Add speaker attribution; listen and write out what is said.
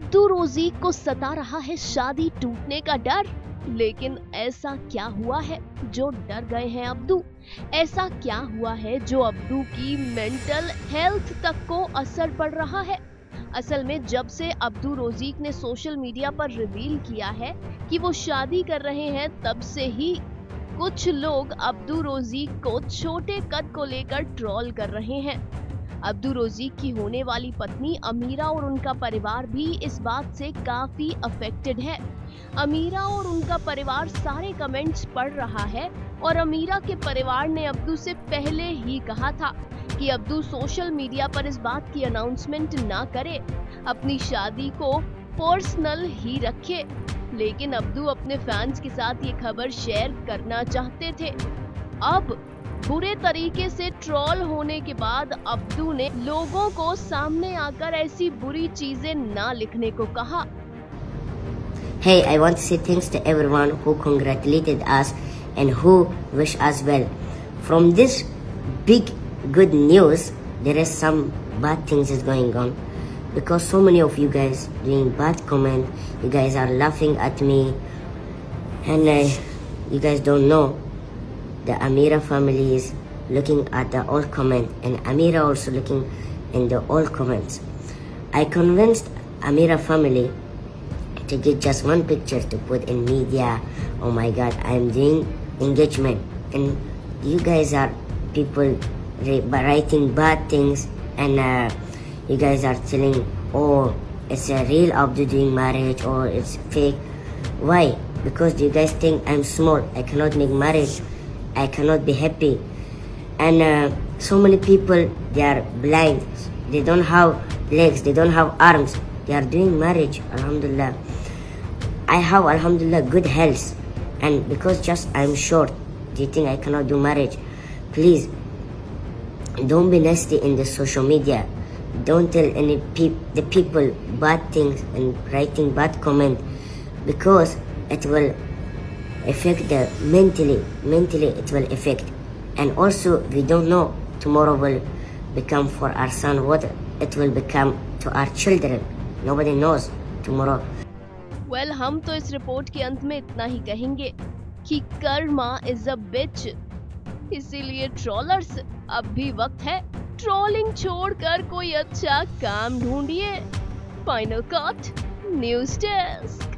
Speaker 1: Abdu रोजी को सता रहा है शादी टूटने का डर। लेकिन ऐसा क्या हुआ है जो डर गए हैं अब्दू? ऐसा क्या हुआ है जो अब्दू की मेंटल हेल्थ तक को असर पड़ रहा है? असल में जब से अब्दू रोजीक ने सोशल मीडिया पर रिवील किया है कि वो शादी कर रहे हैं, तब से ही कुछ लोग अब्दू रोजीक को छोटे कद को लेकर ट्रोल कर रहे हैं। अब्दू रोजीक की होने वाली पत्नी अमीरा और उनका परिवार भी इस बात से काफी अफेक्टेड है। अमीरा और उनका परिवार सारे कमेंट्स पढ़ रहा है और अमीरा के परिवार ने अब्दू से पहले ही कहा था कि अब्दू सोशल मीडिया पर इस बात की अनाउंसमेंट ना करे, अपनी शादी को पर्सनल ही रखे। लेकिन अब्दू अपने फैंस के साथ ये खबर शेयर करना चाहते थे। अब बुरे तरीके से ट्रोल होने के बाद अब्दू ने लोगों को सामने आकर ऐसी बुरी चीजें ना लिखने को कहा।
Speaker 2: Hey, I want to say thanks to everyone who congratulated us and who wish us well. From this big good news, there is some bad things is going on because so many of you guys doing bad comment. You guys are laughing at me, and you guys don't know the Amira family is looking at the old comment, and Amira also looking in the old comments. I convinced Amira family to get just one picture to put in media. Oh my god, I'm doing engagement, and you guys are people writing bad things, and you guys are telling, oh, it's a real Abdu doing marriage or it's fake. Why? Because you guys think I'm small, I cannot make marriage, I cannot be happy. And so many people, they are blind, they don't have legs, they don't have arms, they are doing marriage. Alhamdulillah, I have alhamdulillah good health, and because just I'm short, do you think I cannot do marriage? Please don't be nasty in the social media. Don't tell any the people bad things and writing bad comment, because it will affect the mentally it will affect. And also we don't know tomorrow will become for our son what it will become to our children. Nobody knows tomorrow.
Speaker 1: Well, हम तो इस report के अंत में इतना ही कहेंगे कि Karma is a बिच। इसीलिए ट्रोलर्स, अब भी वक्त है, ट्रोलिंग छोड़कर कोई अच्छा काम ढूंढिए। Final cut, news desk.